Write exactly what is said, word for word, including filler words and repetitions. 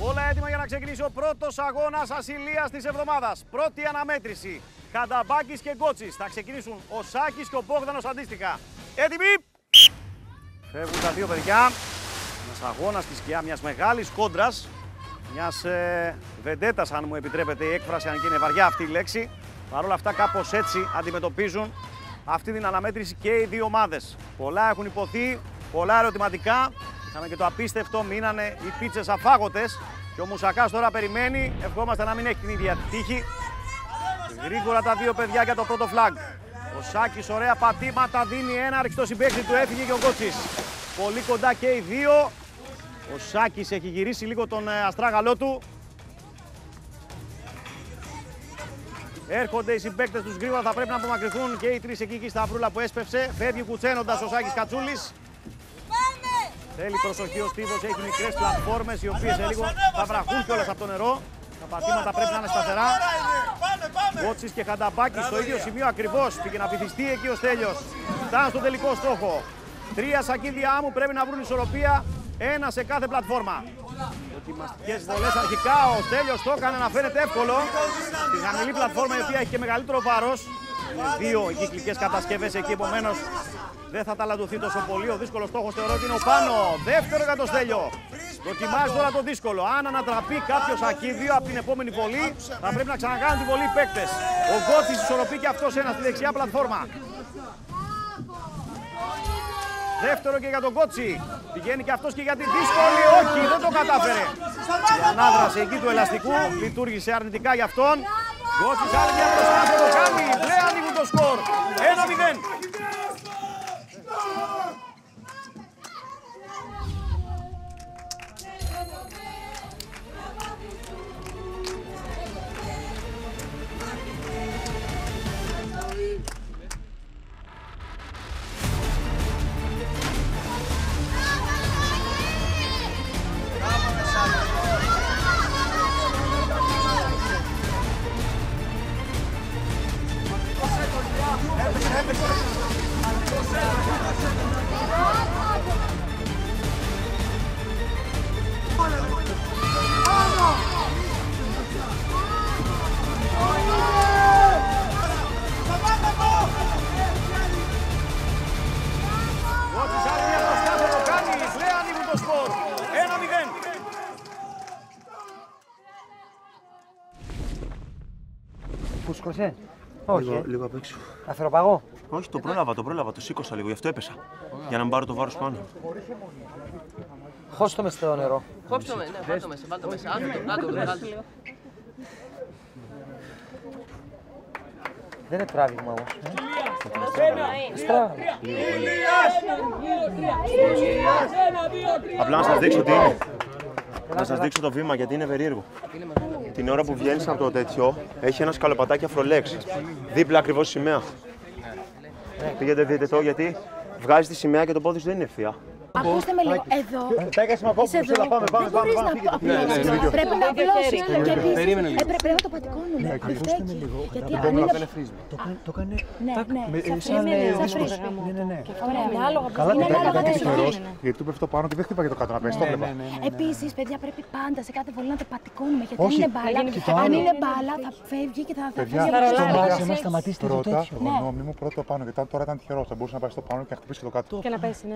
Όλα έτοιμα για να ξεκινήσει ο πρώτος αγώνας ασυλίας της εβδομάδας. Πρώτη αναμέτρηση. Χανταμπάκης και Γκότσης. Θα ξεκινήσουν ο Σάκης και ο Μπόγδανος αντίστοιχα. Έτοιμοι! Φεύγουν τα δύο παιδιά. Ένας αγώνας στη σκιά μιας μεγάλης κόντρας. Μιας ε, βεντέτας, αν μου επιτρέπετε η έκφραση, αν και είναι βαριά αυτή η λέξη. Παρ' όλα αυτά, κάπως έτσι αντιμετωπίζουν αυτή την αναμέτρηση και οι δύο ομάδες. Πολλά έχουν υποθεί, πολλά ερωτηματικά. Είχαμε και το απίστευτο, μείνανε οι πίτσες αφάγωτες. Και ο Μουσακάς τώρα περιμένει. Ευχόμαστε να μην έχει την ίδια τύχη. Γρήγορα τα δύο παιδιά για το πρώτο φλαγ. Ο Σάκης ωραία πατήματα δίνει έναρξη στο συμπαίκτη του, έφυγε και ο Γκότσης. Πολύ κοντά και οι δύο. Ο Σάκης έχει γυρίσει λίγο τον αστράγαλό του. Έρχονται οι συμπαίκτες τους γρήγορα, θα πρέπει να απομακρυνθούν και οι τρεις εκεί και η σταυρούλα που έσπευσε. Φεύγει κουτσένοντας ο Σάκης Κατσούλης. Θέλει προσοχή ο Στίβος, έχει μικρές πλατφόρμες οι οποίες σε λίγο θα βραχούν κιόλας από το νερό. Τα πατήματα πρέπει να είναι σταθερά. Γκότσης και Χανταμπάκης στο ίδιο σημείο ακριβώς. Πήγε να βυθιστεί εκεί ο Στέλιος. Φτάνουν στον τελικό στόχο. Τρία σακίδια άμμου πρέπει να βρουν ισορροπία. Ένα σε κάθε πλατφόρμα. Δοκιμαστικές βολές αρχικά. Ο Στέλιος το έκανε να φαίνεται εύκολο. Στη χαμηλή πλατφόρμα, η οποία έχει και μεγαλύτερο βάρος. Δύο οι κυκλικές κατασκευές εκεί, επομένως δεν θα ταλαντωθεί τόσο πολύ. Ο δύσκολος στόχος θεωρώ ότι είναι ο πάνω. Δεύτερο για το Στέλιο. Δοκιμάζει τώρα το δύσκολο. Αν ανατραπεί κάποιο σακίδιο από την επόμενη βολή, θα πρέπει να ξανακάνουν τη βολή οι παίκτες. Ο Γκότσης ισορροπεί και αυτός ένα στη δεξιά πλατφόρμα. Δεύτερο και για τον Γκότσι. Πηγαίνει και αυτός και για τη δύσκολη. Όχι, δεν το κατάφερε. Η ανάδραση εκεί του ελαστικού λειτουργήσε αρνητικά για αυτόν. Γκότσης άλλη μια προσπάθεια το κάνει. Δεν ανοίγουν το σκορ. ένα μηδέν. Φούσκωσε. Όχι. Λίγο, λίγο απ' έξω. Αφαιροπαγό. Όχι, το πρόλαβα, το πρόλαβα, το σήκωσα λίγο, γι' αυτό έπεσα. Για να μην πάρω το βάρος πάνω. Χώσ' το μες στο νερό. Κόψε το, ναι, βάλ' το μέσα, βάλ' το μέσα. Άντο, άντο, άντο. Δεν είναι τράβηγμα όμως. Απλά να σας δείξω τι είναι. Να σας δείξω το βήμα γιατί είναι περίεργο. Την ώρα που βγαίνεις από το τέτοιο, έχει ένα σκαλοπατάκι αφρολέξ. Δίπλα ακριβώς σημαία. Πήγαινε δείτε το γιατί βγάζει τη σημαία και το πόδι σου δεν είναι ευθεία. Ακούστε με λίγο, εδώ. Είσαι εδώ. Πάμε, πάμε, πάμε. Πρέπει να απλώσεις και επίσης πρέπει να το πατικώνουμε. Δεν στέκει. Γιατί αν είναι... Το έκανε... Ναι, ναι, σαν δίσκος. Ναι, ναι. Καλά το έκανε τυχερός, γιατί του πέφτει το πάνω και δεν χτύπαγε το κάτω να πέσει, το βλέπα. Επίσης, παιδιά, πρέπει πάντα σε κάθε βολή να το πατικώνουμε. Γιατί αν είναι μπάλα, αν είναι μπάλα θα φεύγει και θα φεύγει. Στο μάγαζι να σταματήσει το τέτοιο. Πρώτα, γνώμη μου, πρώτο πάνω, γιατί τώρα ήταν τυχερός. Θα μπορούσε να πάει στο πάνω και να χτυπήσει και το κάτω.